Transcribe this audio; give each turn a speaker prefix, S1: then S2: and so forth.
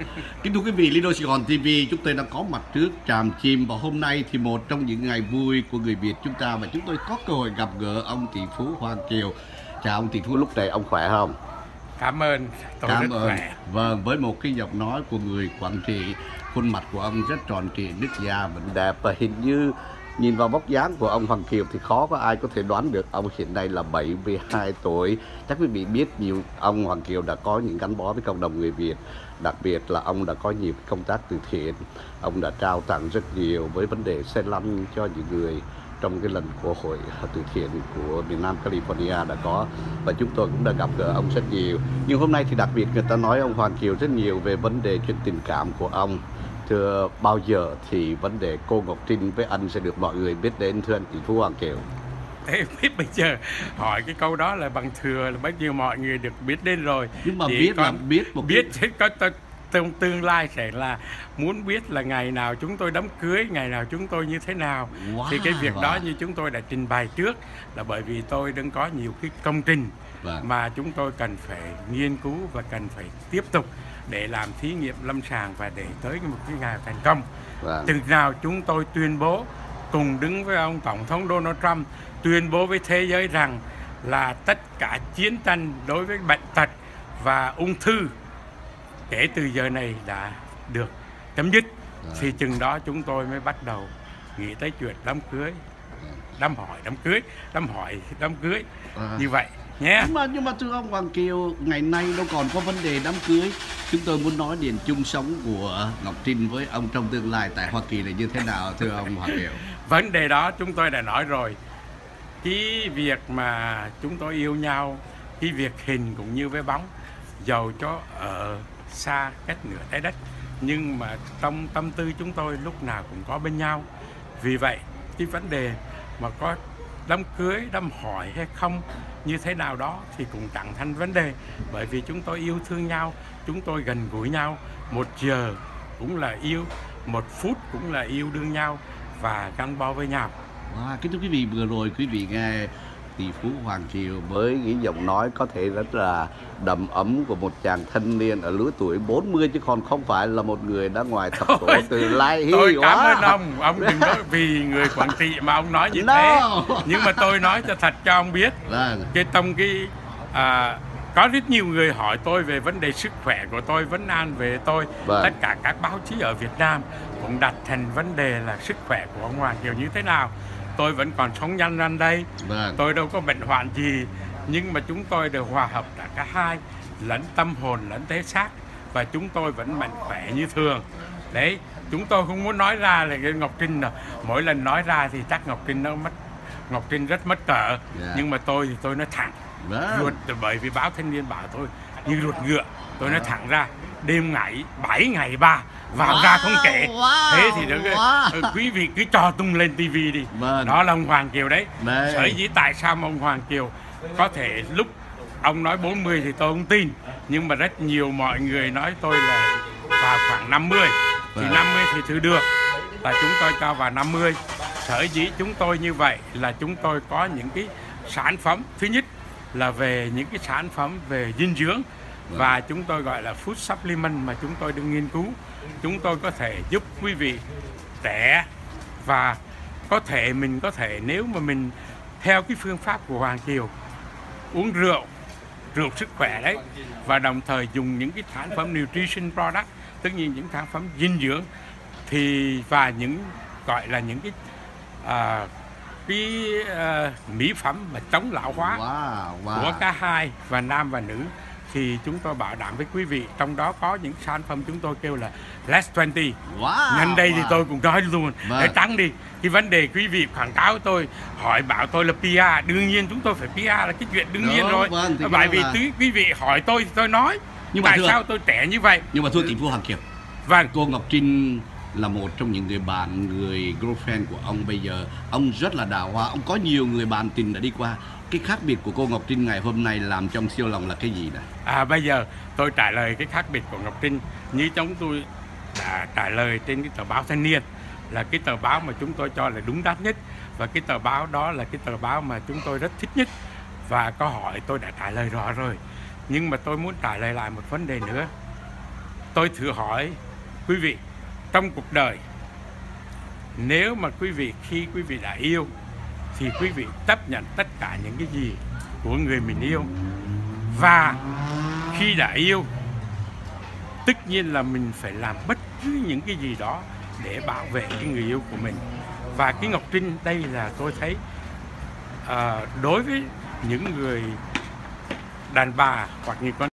S1: Kính thưa quý vị, Lido Sài Gòn TV chúng tôi đang có mặt trước Tràm Chim và hôm nay thì một trong những ngày vui của người Việt chúng ta và chúng tôi có cơ hội gặp gỡ ông tỷ phú Hoàng Kiều. Chào ông tỷ phú, lúc này ông khỏe không?
S2: Cảm ơn, tôi rất khỏe.
S1: Vâng, với một cái giọng nói của người Quảng Trị, khuôn mặt của ông rất tròn trịa, nước da vẫn đẹp và hình như nhìn vào vóc dáng của ông Hoàng Kiều thì khó có ai có thể đoán được ông hiện nay là 72 tuổi. Chắc quý vị biết nhiều ông Hoàng Kiều đã có những gắn bó với cộng đồng người Việt. Đặc biệt là ông đã có nhiều công tác từ thiện. Ông đã trao tặng rất nhiều với vấn đề xe lăn cho những người trong cái lần của hội từ thiện của miền Nam California đã có. Và chúng tôi cũng đã gặp gỡ ông rất nhiều. Nhưng hôm nay thì đặc biệt người ta nói ông Hoàng Kiều rất nhiều về vấn đề chuyện tình cảm của ông. Thưa, bao giờ thì vấn đề cô Ngọc Trinh với anh sẽ được mọi người biết đến, thưa anh tỷ phú Hoàng Kiều?
S2: Thế biết bây giờ hỏi cái câu đó là bằng thừa là bao nhiêu mọi người được biết đến rồi.
S1: Nhưng mà
S2: chỉ
S1: biết
S2: còn
S1: là biết một
S2: biết thế có trong tương lai sẽ là muốn biết là ngày nào chúng tôi đám cưới, ngày nào chúng tôi như thế nào. Thì cái việc đó như chúng tôi đã trình bày trước là bởi vì tôi đang có nhiều cái công trình mà chúng tôi cần phải nghiên cứu và cần phải tiếp tục để làm thí nghiệm lâm sàng và để tới một cái ngày thành công. Từ nào chúng tôi tuyên bố cùng đứng với ông Tổng thống Donald Trump tuyên bố với thế giới rằng là tất cả chiến tranh đối với bệnh tật và ung thư kể từ giờ này đã được chấm dứt, thì chừng đó chúng tôi mới bắt đầu nghĩ tới chuyện đám cưới, đám hỏi đám cưới, đám hỏi đám cưới như vậy nhé.
S1: Nhưng mà thưa ông Hoàng Kiều, ngày nay đâu còn có vấn đề đám cưới. Chúng tôi muốn nói đến chung sống của Ngọc Trinh với ông trong tương lai tại Hoa Kỳ là như thế nào, thưa ông Hoàng Kiều?
S2: Vấn đề đó chúng tôi đã nói rồi. Cái việc mà chúng tôi yêu nhau, cái việc hình cũng như với bóng, dầu cho ở xa cách nửa trái đất, nhưng mà trong tâm tư chúng tôi lúc nào cũng có bên nhau. Vì vậy cái vấn đề mà có đám cưới, đám hỏi hay không như thế nào đó thì cũng chẳng thành vấn đề, bởi vì chúng tôi yêu thương nhau, chúng tôi gần gũi nhau, 1 giờ cũng là yêu, 1 phút cũng là yêu đương nhau và gắn bó với nhau.
S1: Kính thưa quý vị, vừa rồi quý vị nghe tỷ phú Hoàng Kiều với cái giọng nói có thể rất là đầm ấm của một chàng thanh niên ở lứa tuổi 40 chứ còn không phải là một người đã ngoài thập tuổi từ lai hy.
S2: Tôi cảm ơn ông đừng nói vì người Quảng Trị mà ông nói như thế. Nhưng mà tôi nói cho thật cho ông biết, cái trong cái có rất nhiều người hỏi tôi về vấn đề sức khỏe của tôi, vấn an về tôi. Tất cả các báo chí ở Việt Nam cũng đặt thành vấn đề là sức khỏe của ông Hoàng Kiều như thế nào. Tôi vẫn còn sống nhanh nhanh đây, tôi đâu có bệnh hoạn gì, nhưng mà chúng tôi đều hòa hợp cả hai, lẫn tâm hồn lẫn thể xác, và chúng tôi vẫn mạnh khỏe như thường. Đấy, chúng tôi không muốn nói ra là cái Ngọc Trinh nào. Mỗi lần nói ra thì chắc Ngọc Trinh rất mất cỡ, nhưng mà tôi thì tôi nói thẳng, ruột, bởi vì báo Thanh Niên bảo tôi như ruột ngựa, tôi nói thẳng ra, đêm ngày 7 ngày 3 vào ra không kể. Thế thì quý vị cứ cho tung lên tivi đi. Đó là ông Hoàng Kiều đấy. Sở dĩ tại sao mà ông Hoàng Kiều có thể lúc ông nói 40 thì tôi không tin, nhưng mà rất nhiều mọi người nói tôi là vào khoảng 50 thì 50 thì thử được, là chúng tôi cho vào 50. Sở dĩ chúng tôi như vậy là chúng tôi có những cái sản phẩm, thứ nhất là về những cái sản phẩm về dinh dưỡng, và chúng tôi gọi là food supplement mà chúng tôi đang nghiên cứu. Chúng tôi có thể giúp quý vị trẻ, và mình có thể nếu mà mình theo cái phương pháp của Hoàng Kiều, uống rượu sức khỏe đấy, và đồng thời dùng những cái sản phẩm nutrition product, tất nhiên những sản phẩm dinh dưỡng và những gọi là những cái mỹ phẩm mà chống lão hóa của cả hai và nam và nữ, thì chúng tôi bảo đảm với quý vị, trong đó có những sản phẩm chúng tôi kêu là less 20. Nhân đây thì tôi cũng nói luôn để trắng đi cái vấn đề quý vị quảng cáo tôi hỏi bảo tôi là PR. Đương nhiên chúng tôi phải PR là cái chuyện đương nhiên rồi. Bởi vì quý vị hỏi tôi thì tôi nói. Nhưng tại sao tôi trẻ như vậy?
S1: Nhưng mà thưa tỷ phú Hoàng Kiều, cô Ngọc Trinh là một trong những người bạn, người girlfriend của ông bây giờ. Ông rất là đào hoa, ông có nhiều người bạn tình đã đi qua. Cái khác biệt của cô Ngọc Trinh ngày hôm nay làm trong siêu lòng là cái gì đây?
S2: Bây giờ tôi trả lời cái khác biệt của Ngọc Trinh như chúng tôi đã trả lời trên cái tờ báo Thanh Niên, là cái tờ báo mà chúng tôi cho là đúng đắn nhất, và cái tờ báo đó là cái tờ báo mà chúng tôi rất thích nhất. Và câu hỏi tôi đã trả lời rõ rồi, nhưng mà tôi muốn trả lời lại một vấn đề nữa. tôi thử hỏi quý vị, trong cuộc đời, nếu mà quý vị khi quý vị đã yêu thì quý vị chấp nhận tất cả những cái gì của người mình yêu. Và khi đã yêu, tất nhiên là mình phải làm bất cứ những cái gì đó để bảo vệ cái người yêu của mình. Và cái Ngọc Trinh đây là tôi thấy đối với những người đàn bà hoặc những con